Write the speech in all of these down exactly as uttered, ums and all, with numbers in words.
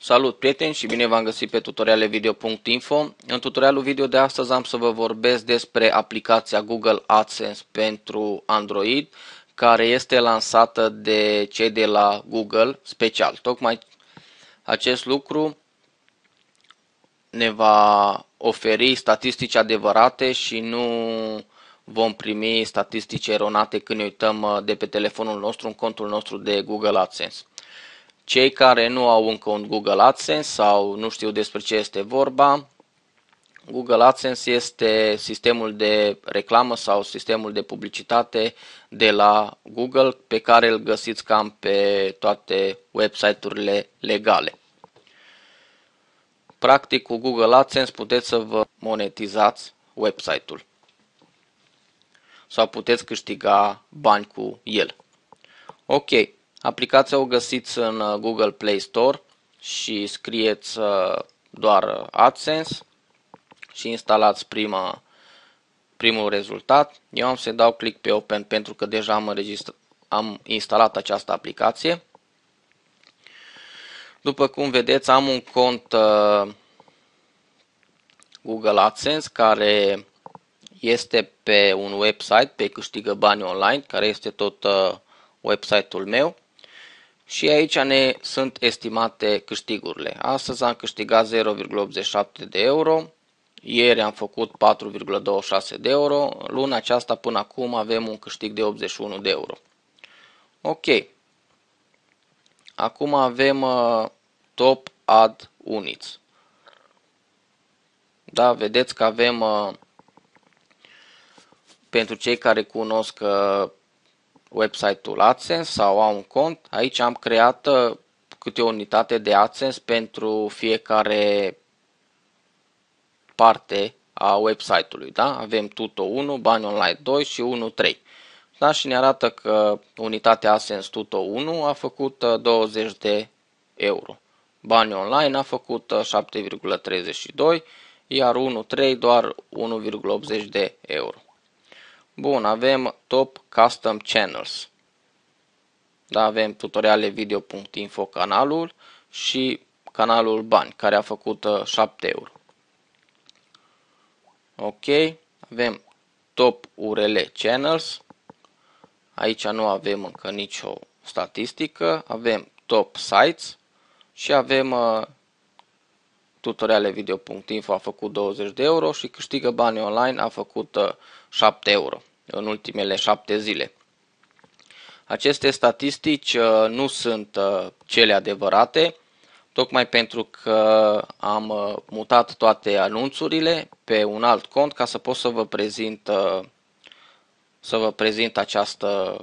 Salut prieteni și bine v-am găsit pe tutoriale video punct info. În tutorialul video de astăzi am să vă vorbesc despre aplicația Google AdSense pentru Android, care este lansată de cei de la Google special. Tocmai acest lucru ne va oferi statistici adevărate și nu vom primi statistici eronate când ne uităm de pe telefonul nostru în contul nostru de Google AdSense. Cei care nu au încă un Google AdSense sau nu știu despre ce este vorba, Google AdSense este sistemul de reclamă sau sistemul de publicitate de la Google pe care îl găsiți cam pe toate website-urile legale. Practic, cu Google AdSense puteți să vă monetizați website-ul sau puteți câștiga bani cu el. Ok. Aplicația o găsiți în Google Play Store și scrieți doar AdSense și instalați prima, primul rezultat. Eu am să dau click pe Open pentru că deja am, am instalat această aplicație. După cum vedeți, am un cont uh, Google AdSense care este pe un website, pe Câștigă Bani Online, care este tot uh, website-ul meu. Și aici ne sunt estimate câștigurile. Astăzi am câștigat zero virgulă optzeci și șapte de euro, ieri am făcut patru virgulă douăzeci și șase de euro, luna aceasta până acum avem un câștig de optzeci și unu de euro. Ok. Acum avem uh, Top Ad Units. Da, vedeți că avem, uh, pentru cei care cunosc uh, website-ul AdSense sau au un cont, aici am creat câte o unitate de AdSense pentru fiecare parte a website-ului. Da? Avem Tuto unu, Bani Online doi și unu trei. Da? Și ne arată că unitatea AdSense Tuto unu a făcut douăzeci de euro. Bani Online a făcut șapte virgulă treizeci și doi, iar unu trei doar unu virgulă optzeci de euro. Bun, avem Top Custom Channels. Da, avem tutoriale video punct info canalul și canalul Bani, care a făcut șapte euro. Ok, avem Top U R L Channels. Aici nu avem încă nicio statistică. Avem Top Sites și avem uh, tutoriale video punct info a făcut douăzeci de euro și Câștigă Bani Online a făcut uh, șapte euro în ultimele șapte zile. Aceste statistici uh, nu sunt uh, cele adevărate, tocmai pentru că am uh, mutat toate anunțurile pe un alt cont ca să pot să vă prezint, uh, să vă prezint această,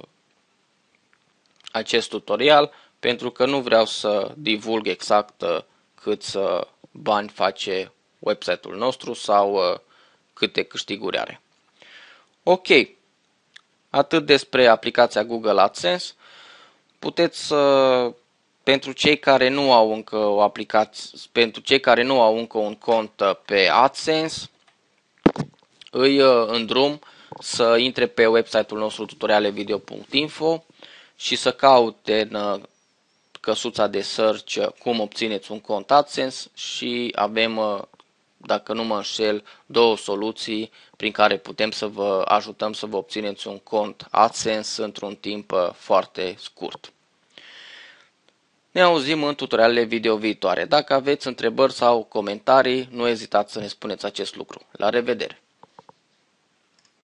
acest tutorial, pentru că nu vreau să divulg exact uh, câți uh, bani face website-ul nostru sau uh, câte câștiguri are. Ok. Atât despre aplicația Google AdSense. Puteți, pentru cei care nu au încă o aplicație, pentru cei care nu au încă un cont pe AdSense, îi îndrum să intre pe website-ul nostru tutoriale video punct info și să caute în căsuța de search cum obțineți un cont AdSense și avem, dacă nu mă înșel, două soluții prin care putem să vă ajutăm să vă obțineți un cont AdSense într-un timp foarte scurt. Ne auzim în tutorialele video viitoare. Dacă aveți întrebări sau comentarii, nu ezitați să ne spuneți acest lucru. La revedere!